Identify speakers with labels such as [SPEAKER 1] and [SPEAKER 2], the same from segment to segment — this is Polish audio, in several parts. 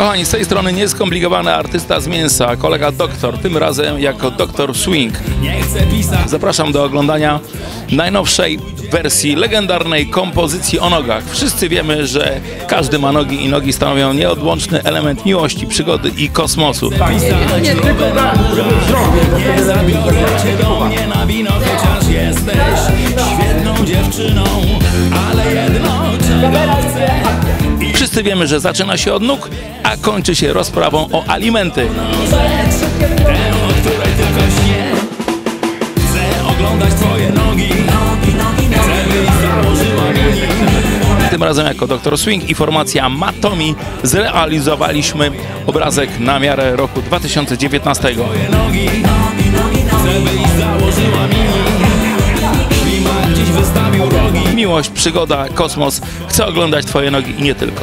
[SPEAKER 1] Kochani, z tej strony nieskomplikowany artysta z mięsa, kolega doktor, tym razem jako Dr. Swing. Zapraszam do oglądania najnowszej wersji legendarnej kompozycji o nogach. Wszyscy wiemy, że każdy ma nogi i nogi stanowią nieodłączny element miłości, przygody i kosmosu.
[SPEAKER 2] Nie tylko na nie zabiorę cię do mnie na wino, chociaż jesteś świetną dziewczyną, ale jedno czego chcę.
[SPEAKER 1] Wszyscy wiemy, że zaczyna się od nóg, a kończy się rozprawą o alimenty.
[SPEAKER 2] Tę, o której tylko śnie. Chcę oglądać twoje nogi. Chcę, byś założyła mi.
[SPEAKER 1] Tym razem jako Dr. Swing i formacja Matomi zrealizowaliśmy obrazek na miarę roku 2019.
[SPEAKER 2] Twoje nogi. Chcę, byś założyła mi. Ślimak dziś wystawił rogi.
[SPEAKER 1] Miłość, przygoda, kosmos. Chcę oglądać twoje nogi i nie tylko.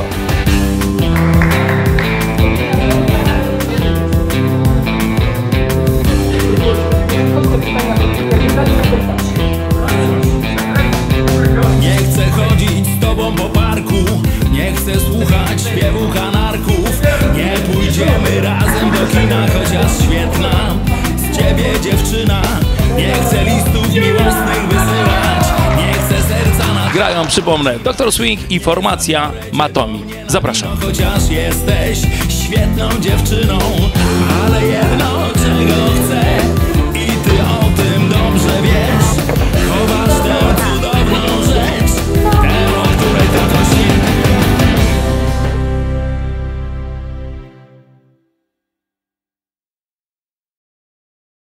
[SPEAKER 2] Nie chcę chodzić z tobą po parku. Nie chcę słuchać śpiewu kanarków. Nie pójdziemy razem do kina, chociaż świetna z ciebie dziewczyna. Nie chcę listów miłosnych wysyłać. Nie chcę serca na...
[SPEAKER 1] Grają, przypomnę, Dr. Swing i formacja Matomi. Zapraszam.
[SPEAKER 2] Chociaż jesteś świetną dziewczyną, ale jedno czego chcę.